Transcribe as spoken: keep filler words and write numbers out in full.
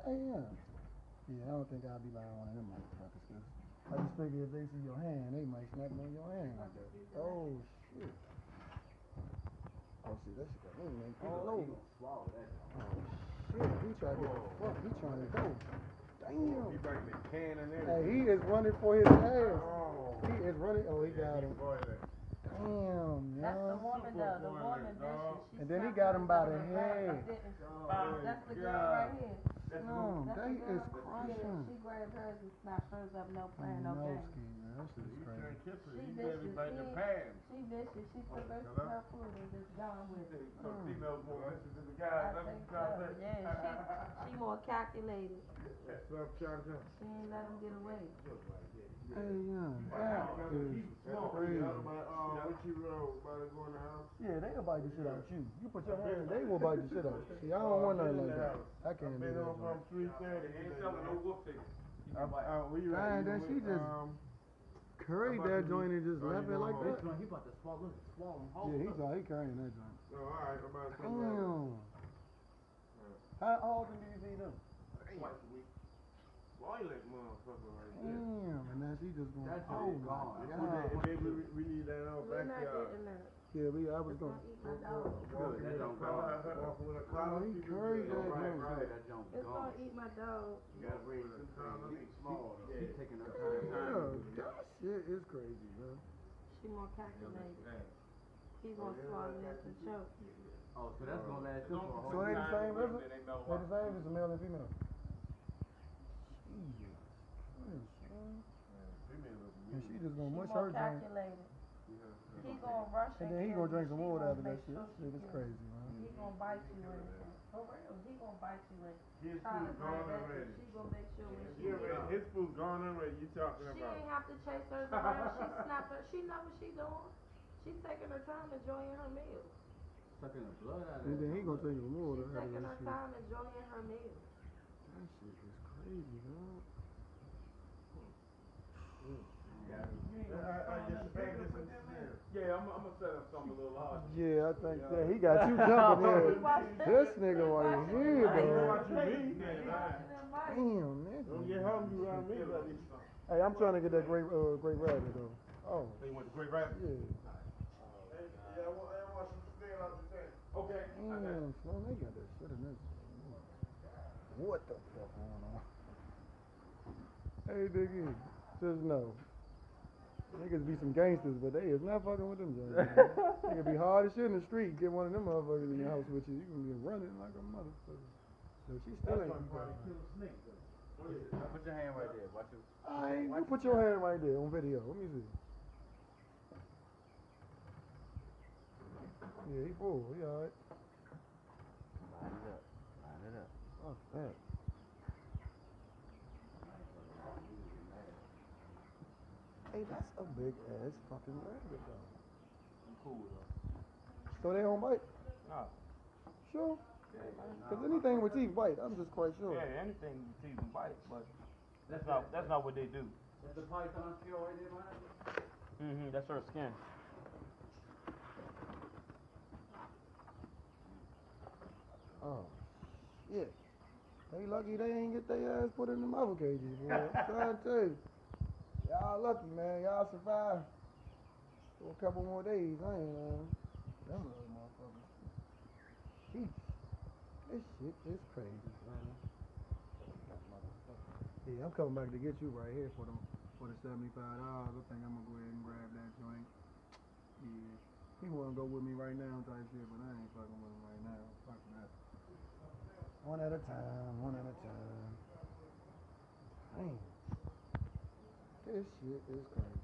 Hey, yeah. Yeah, I don't think I'll be buying one of them motherfuckers, cause I just figure if they see your hand, they might snap on your hand like that. Oh shit. Oh shit, that shit got me, man. All over. Oh shit, he tried to get the fuck. He trying to go. Damn. He bringing the can in there. Hey, he is running for his ass. Oh. He is running. Oh, he got him. Damn, man. That's the woman though. The woman, vicious. And then he got him by the head. That's the girl right here. No, that is crushing. She grabbed hers and snapped hers up, no playing, no No game. ski, man. That shit is crazy. She vicious. She, she vicious. She took her to her food and just gone with it. Some females more vicious than the guys. I think so. Yeah, she, she more calculated. She ain't let him get away. Hey, yeah, that is crazy. Yeah, they'll bite the shit out you. You put your hand, they will bite the shit out you. See, I don't want nothing like that. I can't do that. Dang, then she just curried that joint and just left it like that. He about to swallow, swallow him whole. Yeah, he's all he carrying that joint. Alright, I'm about to come Damn. How often do you see them? Twice a week. Violent motherfucker right there. Damn, and now she just going, That's oh just my gone. god. We, we need that on We're not backyard. getting that. Yeah, we, I was going. Eat my dog. Good, that don't go. Walking with a Oh, collar. he curried that Right, joint. right, that don't It's go. gonna eat my dog. You gotta bring it to the small. She's taking her Yeah, time. that shit is crazy, man. She more calculated. He gonna swallow it and choke. Oh, so that's gonna last you for a So whole they the same, is it? They They the same as a male and female. And she just She gonna mush more her drink. calculated. He gonna rush And then he kill gonna drink you. some She water gonna after that make shit. sure That she shit is kill crazy, you. man. He gonna bite you in it. For real, he gonna bite you in it. His Try to food grab gone that, already. she gonna make sure when she Yeah, get man, up. his food gone already. You talking She about? ain't have to chase hers around. She snap her. She know what she doing. She's taking her time enjoying her meal. Sucking the blood out of And it. then he gonna take some water She's out of taking that her shit. time enjoying her meal. That shit is crazy, man. Yeah, I, I just expect this in there. Yeah, I'm, I'm gonna set up something a little hard. Yeah, I think that he got you jumping here. This nigga right here, I know though. what you mean. Damn, nigga. Don't get hungry around me, buddy. Hey, I'm trying to get that great, uh, great rabbit though. Oh, So you went to Great Rapids? yeah. Yeah, I want, I want some spin out the tank. Okay. Damn, son, they got that shit in this. What the fuck going on? Hey, Diggy, just know. Niggas be some gangsters, but they is not fucking with them joints. Nigga be hard as shit in the street. Get one of them motherfuckers in your house with you. You can be running like a motherfucker. So she still ain't. Put your hand right there. Watch it. I ain't. You put your hand right there on video. Let me see. Yeah, he full. He alright. Line it up. Line it up. Oh, fat. Hey, that's a big ass fucking rabbit though. I'm cool though. So they don't bite? No. Sure. Cause anything with teeth bite, I'm just quite sure. Yeah, anything you see them bite, but that's not that's not what they do. That's the python skill right there, man. Mm-hmm. That's her skin. Oh, shit. They lucky they ain't get their ass put in them other cages, boy. I'm trying to tell you. Y'all lucky, man. Y'all survived for a couple more days. I ain't lying. Them little motherfuckers. Sheesh. This shit is crazy, man. Yeah, I'm coming back to get you right here for them for the seventy-five dollars. I think I'm gonna go ahead and grab that joint. Yeah. He wanna go with me right now type shit, but I ain't fucking with him right now. Fuck that. One at a time, one at a time. Damn. This shit is crazy.